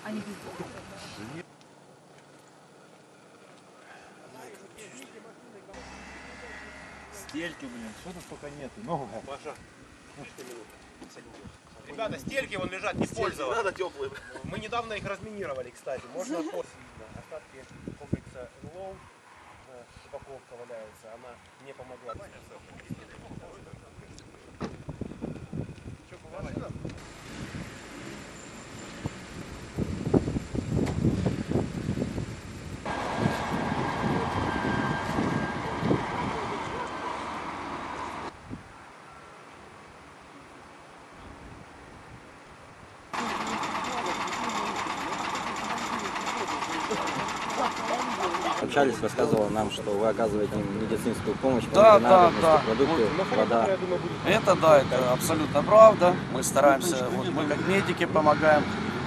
Они везде. Стельки, блин, что-то пока нету. Много. Маша, ребята, стельки вон лежат, не пользоваться. Надо теплые. Мы недавно их разминировали, кстати. Можно остатки комплекса НЛО, упаковка валяется, она не помогла. Что, по машинам? Общались, рассказывал нам, что вы оказываете медицинскую помощь, Да, продукты, вода. Это да, это абсолютно правда. Мы стараемся, вот мы как медики помогаем.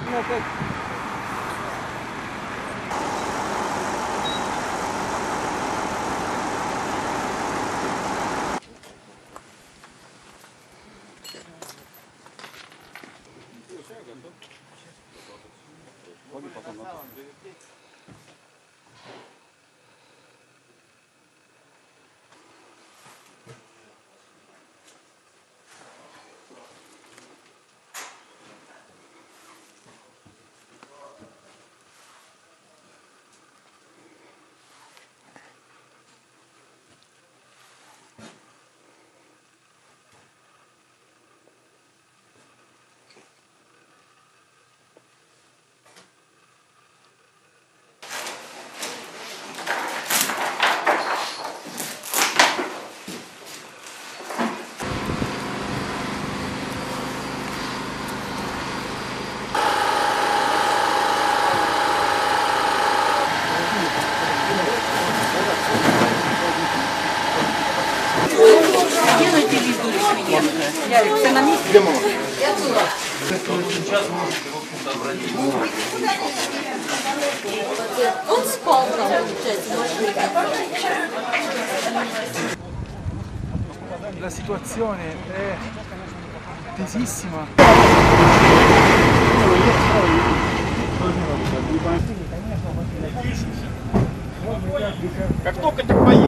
Делайте вид меня. Ярик, все на месте? Где мама? Я отсюда. Он спал там, получается, La situazione è tesissima. Как только ты поедешь.